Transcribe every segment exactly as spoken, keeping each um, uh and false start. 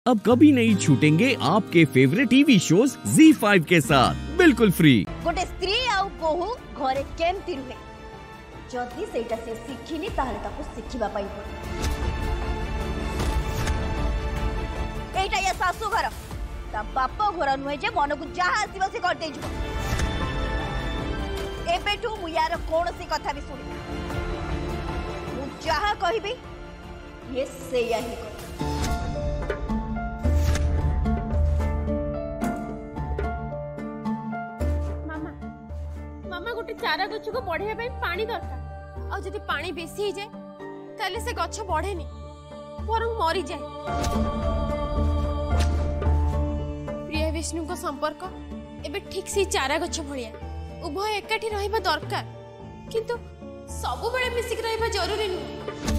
अब कभी नहीं छूटेंगे आपके favourite TV shows Zee five के साथ बिल्कुल फ्री। गोटे स्त्री आउ बहु घरे केमती रुहे जदि सेटा से शिखिनी ताहले ताको शिखिबा पाई पड़े। एटा या सासु घर ता बाप घर नुहे जे मन को जहा आसीबो से कर देजो। एबेठू मु यार कोनसी कथा भी सुनि मु जहा कहबी ये से या ही कर। गोटे चारा गछ को बढ़िया पानी दरकार आ जदि पानी बेसी ही जाए ताले से गछ बढ़ेनी बरं मरी जाए। प्रिया विष्णु को संपर्क एबे ठीक से चारा गछ भलिया उभय एकाठी रहिबा दरकार किंतु सब बेले मिसिक रहिबा जरूरी नु।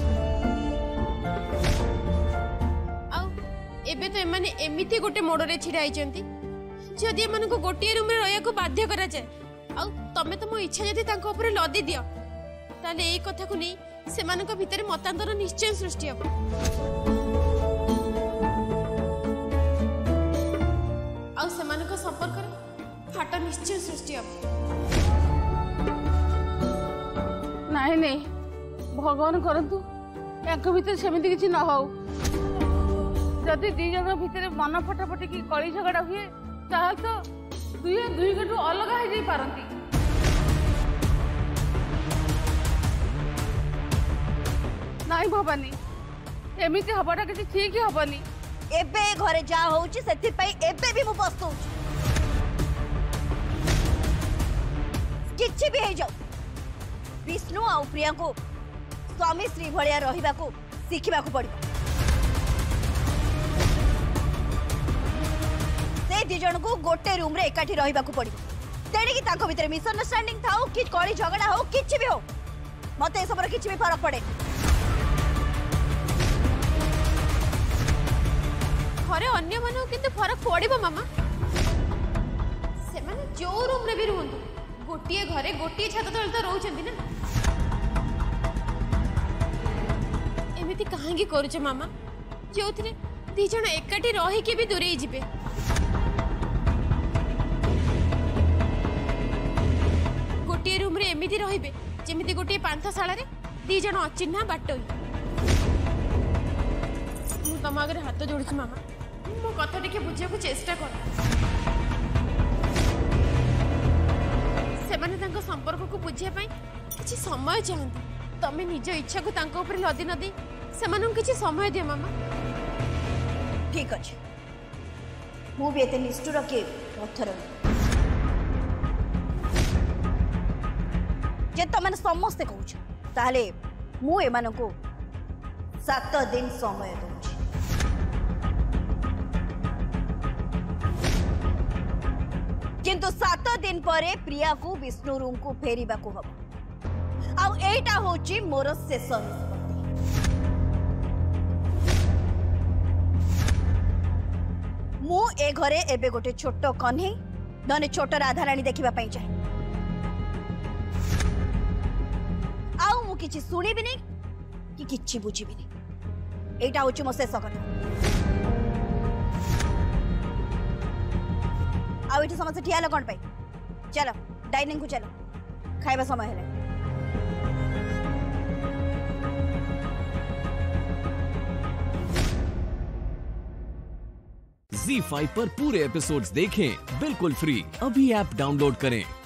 आ एबे तो एमाने एमिति गोटे मोड़रे छिड़ा आइचंती जदि एमान को गोटे रूम रे रहया को बाध्य करा जाए आउ तमे तो मो इच्छा जदि तांको ऊपर लदी दियो ताले ए कथा को नहीं से मानक भीतर मतांतर निश्चय सृष्टि हो। आउ से मानक संपर्क रे फाट निश्चय सृष्टि हो। नहीं नहीं भगवान करंतु याक भीतर सेमिति किछि न हो। जदि दी जन भीतर मन फटाफटी की कली झगड़ा हुए ताहा तो दुई दुई गटू अलग हो जाई पारंती। नहीं भवानी एमिति हबाटा किछि ठीक हबनी। एबे घरे जा होउची सेति पई एबे भी मु पस्तौ किछि भी हे जाऊ विष्णु आ प्रिया को स्वामी श्री भलिया रहिबा को सिखिबा को पड़िबो। से दि जन को गोटे रूम रे एकाठी रहिबा को पड़िबो तेणी कि ताको भीतर मिसअंडरस्टैंडिंग थाओ कि कली झगड़ा हो किछि भी हो मते ए सबरे किछि भी फरक पड़े। घरे अन्य मानो किंतु फरक पड़िबो मामा से माने जो रूम रे भी रहंतु गोटिए घरे गोटिए छात तले तो रहउछंती ना। एमिति काहेकि करूछ मामा जोथरे दी जण एकाठी रही के भी दूरे जिबे। गोटिए रूम रे एमिति रहिबे जेमिति गोटिए पांथशाला रे दी जण अचिन्हा बाटोई। मु तम आगे हाथ जोड़ुछि मामा मो कथा टिके बुझिया को चेष्टा कर। सेमाने तांको संपर्क को बुझिया पई किछि समय चाहंती तमे निज इच्छा को तांको ऊपर लदी नदी सेमानन किछि समय दियो मामा। ठीक अछि मु भी एते निष्ठुर के पत्थर जे तमन समस्त कहूछ ताले मु एमान को सात दिन समय दूची। किंतु सात दिन परे प्रिया को विष्णु रूम को फेरिबा को हबो आउ एटा होची मोर शेष निष्पत्ति। मु ए घरे एबे गोटे छोट कन्हे नने छोट राधारानी देखिबा पई चाहे आउ मु किछि सुनिबि नै कि किछि बुझिबि नै एटा होची मो शेष कथा। आउ एठी समस्त ठिया लगन पाई चलो डाइनिंग को चलो खाइबा समय है। ज़ी फाइव पर पूरे एपिसोड्स देखें बिल्कुल फ्री। अभी ऐप डाउनलोड करें।